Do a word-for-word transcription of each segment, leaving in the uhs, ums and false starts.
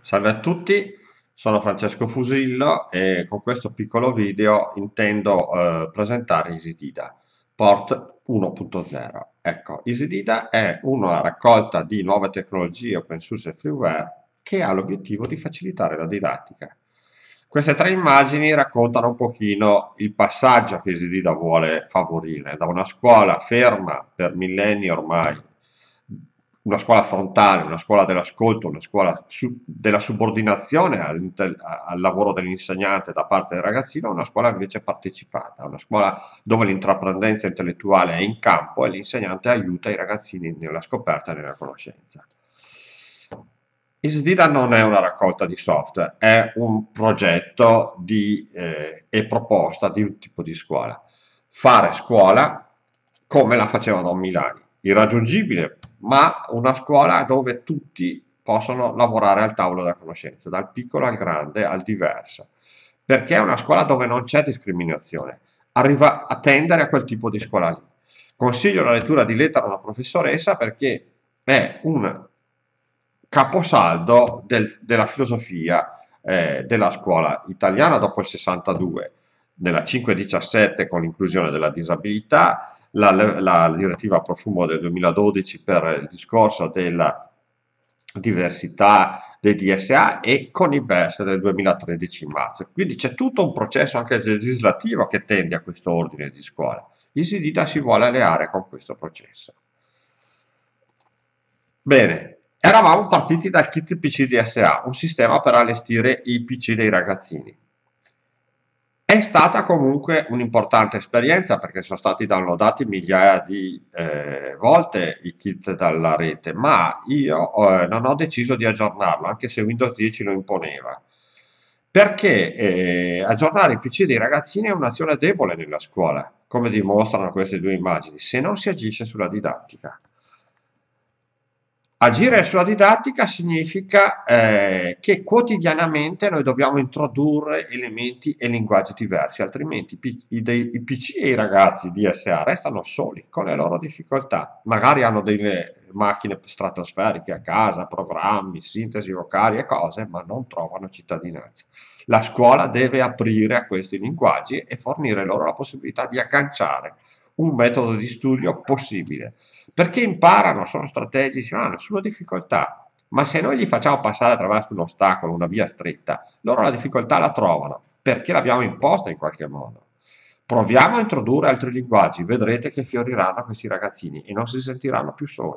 Salve a tutti, sono Francesco Fusillo e con questo piccolo video intendo eh, presentare EasyDida Port uno punto zero. Ecco, EasyDida è una raccolta di nuove tecnologie open source e freeware che ha l'obiettivo di facilitare la didattica. Queste tre immagini raccontano un pochino il passaggio che EasyDida vuole favorire da una scuola ferma per millenni ormai, una scuola frontale, una scuola dell'ascolto, una scuola su- della subordinazione all'inte- al lavoro dell'insegnante da parte del ragazzino, una scuola invece partecipata, una scuola dove l'intraprendenza intellettuale è in campo e l'insegnante aiuta i ragazzini nella scoperta e nella conoscenza. ISDIDA non è una raccolta di software, è un progetto di, eh, e proposta di un tipo di scuola. Fare scuola come la facevano a Milano, irraggiungibile, ma una scuola dove tutti possono lavorare al tavolo della conoscenza, dal piccolo al grande, al diverso, perché è una scuola dove non c'è discriminazione, arriva a tendere a quel tipo di scuola lì. Consiglio la lettura di Lettera a una professoressa perché è un caposaldo del- della filosofia eh, della scuola italiana dopo il sessantadue, nella cinquecentodiciassette con l'inclusione della disabilità, la, la direttiva a profumo del duemiladodici per il discorso della diversità dei D S A e con i B E S del duemilatredici in marzo. Quindi c'è tutto un processo anche legislativo che tende a questo ordine di scuola. Il SIDITA si vuole alleare con questo processo. Bene, eravamo partiti dal kit P C D S A, un sistema per allestire i P C dei ragazzini. È stata comunque un'importante esperienza perché sono stati downloadati migliaia di eh, volte i kit dalla rete, ma io eh, non ho deciso di aggiornarlo, anche se Windows dieci lo imponeva. Perché eh, aggiornare i P C dei ragazzini è un'azione debole nella scuola, come dimostrano queste due immagini, se non si agisce sulla didattica. Agire sulla didattica significa eh, che quotidianamente noi dobbiamo introdurre elementi e linguaggi diversi, altrimenti i, P- i dei- i P C e i ragazzi di S A restano soli con le loro difficoltà. Magari hanno delle macchine stratosferiche a casa, programmi, sintesi vocali e cose, ma non trovano cittadinanza. La scuola deve aprire a questi linguaggi e fornire loro la possibilità di agganciare un metodo di studio possibile. Perché imparano, sono strategici, non hanno nessuna difficoltà. Ma se noi gli facciamo passare attraverso un ostacolo, una via stretta, loro la difficoltà la trovano, perché l'abbiamo imposta in qualche modo. Proviamo a introdurre altri linguaggi, vedrete che fioriranno questi ragazzini e non si sentiranno più soli.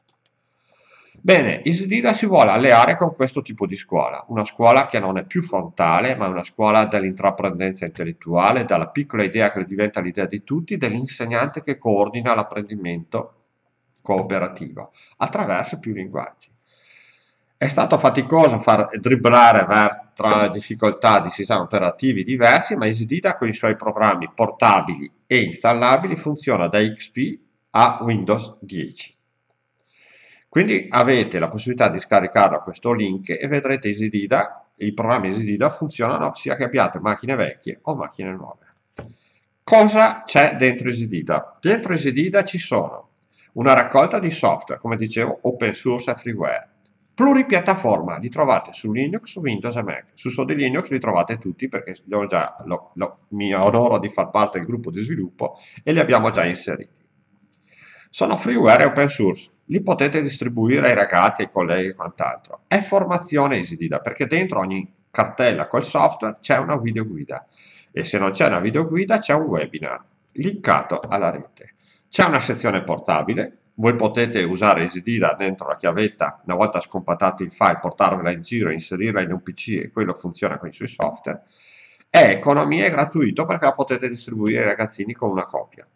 Bene, Isdida si vuole alleare con questo tipo di scuola, una scuola che non è più frontale, ma è una scuola dell'intraprendenza intellettuale, dalla piccola idea che diventa l'idea di tutti, dell'insegnante che coordina l'apprendimento cooperativo attraverso più linguaggi. È stato faticoso far dribblare ver- tra le difficoltà di sistemi operativi diversi, ma EasyDida con i suoi programmi portabili e installabili funziona da X P a Windows dieci. Quindi avete la possibilità di scaricarlo a questo link e vedrete EasyDida, i programmi EasyDida funzionano sia che abbiate macchine vecchie o macchine nuove. Cosa c'è dentro EasyDida? Dentro EasyDida ci sono una raccolta di software, come dicevo, open source e freeware. Pluripiattaforma, li trovate su Linux, su Windows e Mac. Su Sodi Linux li trovate tutti perché io già lo, lo, mi onoro di far parte del gruppo di sviluppo e li abbiamo già inseriti. Sono freeware e open source, li potete distribuire ai ragazzi, ai colleghi e quant'altro. È formazione EasyDida perché dentro ogni cartella col software c'è una videoguida e se non c'è una videoguida c'è un webinar linkato alla rete. C'è una sezione portabile, voi potete usare EasyDida dentro la chiavetta, una volta scompattato il file, portarvela in giro, inserirla in un P C e quello funziona con i suoi software. È economia e gratuito perché la potete distribuire ai ragazzini con una copia.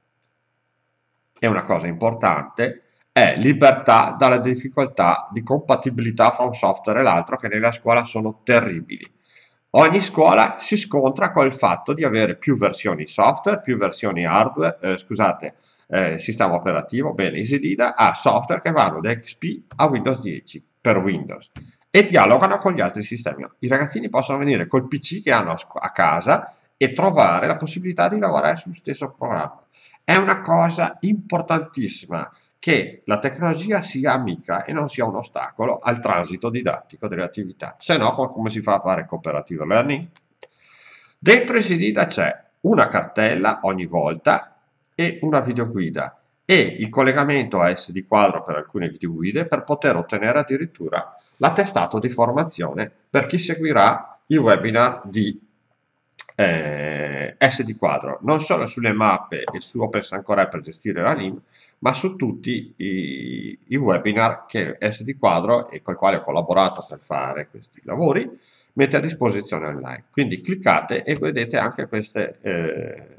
E una cosa importante è libertà dalla difficoltà di compatibilità fra un software e l'altro che nella scuola sono terribili. Ogni scuola si scontra col fatto di avere più versioni software, più versioni hardware, eh, scusate, eh, sistema operativo. Bene, EasyDida ha software che vanno da X P a Windows dieci per Windows e dialogano con gli altri sistemi. I ragazzini possono venire col P C che hanno a, scu- a casa e trovare la possibilità di lavorare sullo stesso programma. È una cosa importantissima che la tecnologia sia amica e non sia un ostacolo al transito didattico delle attività. Se no, come si fa a fare cooperative learning? Dentro EasyDida c'è una cartella ogni volta e una videoguida e il collegamento a S D quadro per alcune videoguide per poter ottenere addirittura l'attestato di formazione per chi seguirà i webinar di eh, S D quadro, non solo sulle mappe e su OpenSancore per gestire la L I M, ma su tutti i, i webinar che S D quadro e col quale ho collaborato per fare questi lavori mette a disposizione online. Quindi cliccate e vedete anche queste, eh,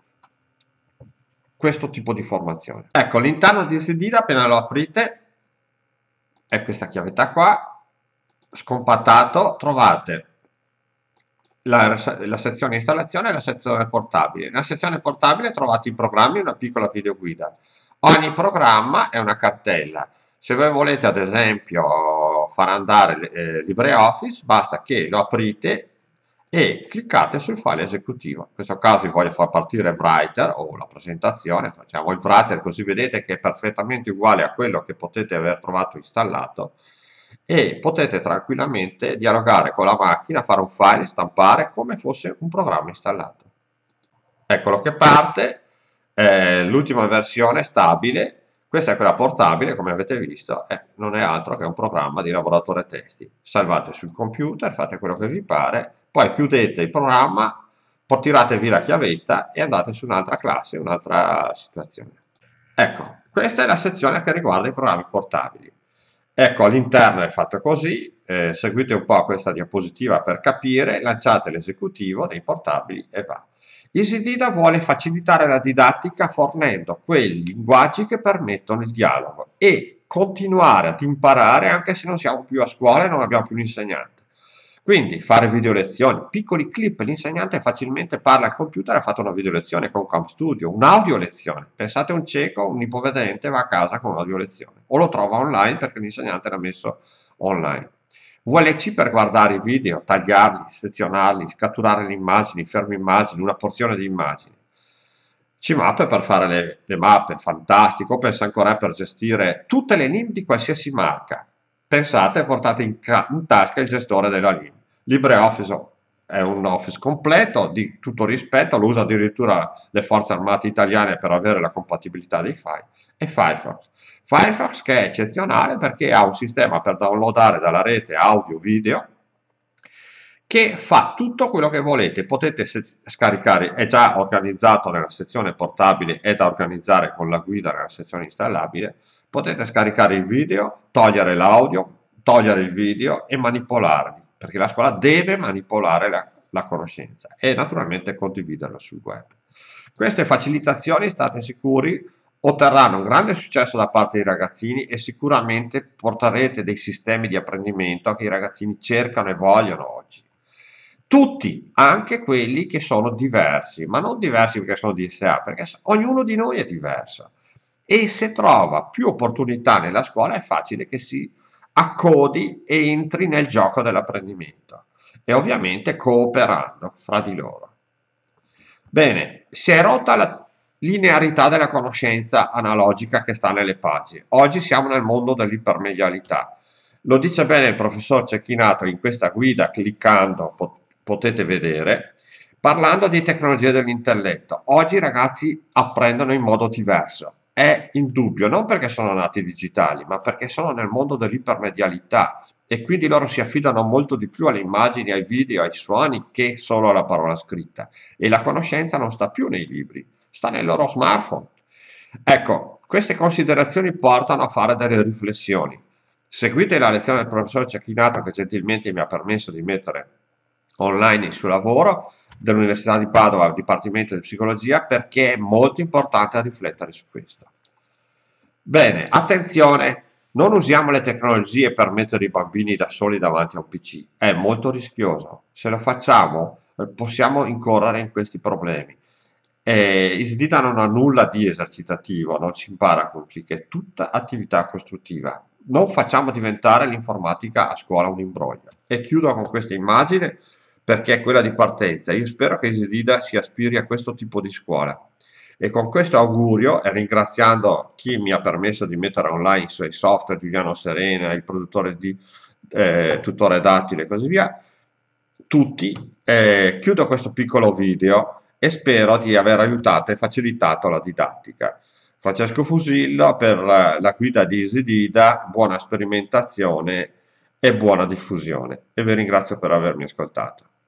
questo tipo di formazione. Ecco, l'interno di EasyDida, appena lo aprite, è questa chiavetta qua, scompattato, trovate la, la sezione installazione e la sezione portabile. Nella sezione portabile trovate i programmi e una piccola videoguida. Ogni programma è una cartella. Se voi volete ad esempio far andare eh, LibreOffice, basta che lo aprite e cliccate sul file esecutivo. In questo caso vi voglio far partire Writer o la presentazione, facciamo il Writer così vedete che è perfettamente uguale a quello che potete aver trovato installato e potete tranquillamente dialogare con la macchina, fare un file, stampare come fosse un programma installato. Eccolo che parte, eh, l'ultima versione stabile. Questa è quella portabile, come avete visto, eh, non è altro che un programma di laboratorio testi. Salvate sul computer, fate quello che vi pare, poi chiudete il programma, tirate via la chiavetta e andate su un'altra classe, un'altra situazione. Ecco, questa è la sezione che riguarda i programmi portabili. Ecco, all'interno è fatto così, eh, seguite un po' questa diapositiva per capire, lanciate l'esecutivo dei portabili e va. EasyDida vuole facilitare la didattica fornendo quei linguaggi che permettono il dialogo e continuare ad imparare anche se non siamo più a scuola e non abbiamo più un insegnante. Quindi fare video lezioni, piccoli clip, l'insegnante facilmente parla al computer, ha fatto una video lezione con CamStudio, un'audio lezione. Pensate a un cieco, un ipovedente va a casa con un'audio lezione o lo trova online perché l'insegnante l'ha messo online. V L C per guardare i video, tagliarli, sezionarli, catturare le immagini, fermo immagini, una porzione di immagini. C MAP per fare le, le mappe, fantastico. OpenSancore per gestire tutte le L I M di qualsiasi marca. Pensate, portate in, in tasca il gestore della L I M. LibreOffice è un Office completo, di tutto rispetto, lo usa addirittura le forze armate italiane per avere la compatibilità dei file. E Firefox. Firefox che è eccezionale perché ha un sistema per downloadare dalla rete audio, video, che fa tutto quello che volete. Potete scaricare, è già organizzato nella sezione portabile, è da organizzare con la guida nella sezione installabile. Potete scaricare il video, togliere l'audio, togliere il video e manipolarli, perché la scuola deve manipolare la, la conoscenza e naturalmente condividerla sul web. Queste facilitazioni, state sicuri, otterranno un grande successo da parte dei ragazzini e sicuramente porterete dei sistemi di apprendimento che i ragazzini cercano e vogliono oggi. Tutti, anche quelli che sono diversi, ma non diversi perché sono di S A, perché ognuno di noi è diverso. E se trova più opportunità nella scuola è facile che si accodi e entri nel gioco dell'apprendimento e ovviamente cooperando fra di loro. Bene, si è rotta la linearità della conoscenza analogica che sta nelle pagine. Oggi siamo nel mondo dell'ipermedialità. Lo dice bene il professor Cecchinato in questa guida, cliccando pot potete vedere, parlando di tecnologie dell'intelletto. Oggi i ragazzi apprendono in modo diverso. È indubbio, non perché sono nati digitali, ma perché sono nel mondo dell'ipermedialità e quindi loro si affidano molto di più alle immagini, ai video, ai suoni che solo alla parola scritta. E la conoscenza non sta più nei libri, sta nel loro smartphone. Ecco, queste considerazioni portano a fare delle riflessioni. Seguite la lezione del professor Cecchinato che gentilmente mi ha permesso di mettere online il suo lavoro dell'Università di Padova, Dipartimento di Psicologia, perché è molto importante riflettere su questo. Bene, attenzione, non usiamo le tecnologie per mettere i bambini da soli davanti a un P C, è molto rischioso. Se lo facciamo possiamo incorrere in questi problemi. Eh, EasyDida non ha nulla di esercitativo, non si impara con click, è tutta attività costruttiva. Non facciamo diventare l'informatica a scuola un imbroglio. E chiudo con questa immagine perché è quella di partenza. Io spero che EasyDida si aspiri a questo tipo di scuola. E con questo augurio, e ringraziando chi mi ha permesso di mettere online i suoi software, Giuliano Serena, il produttore di eh, Tutore Dattilo e così via, tutti, eh, chiudo questo piccolo video e spero di aver aiutato e facilitato la didattica. Francesco Fusillo per la, la guida di Isidida, buona sperimentazione e buona diffusione. E vi ringrazio per avermi ascoltato.